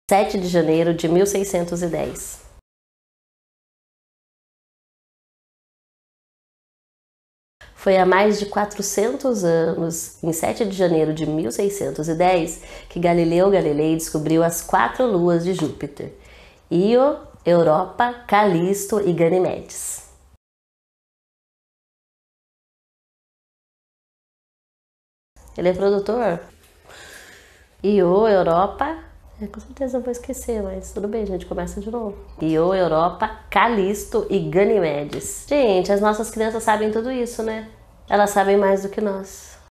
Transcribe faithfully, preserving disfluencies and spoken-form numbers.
sete de janeiro de mil seiscentos e dez. Foi há mais de quatrocentos anos, em sete de janeiro de mil seiscentos e dez, que Galileu Galilei descobriu as quatro luas de Júpiter: Io, Europa, Calisto e Ganimedes. Ele é produtor? Io, Europa... É, com certeza eu vou esquecer, mas tudo bem, a gente começa de novo. Io, Europa, Calisto e Ganimedes. Gente, as nossas crianças sabem tudo isso, né? Elas sabem mais do que nós.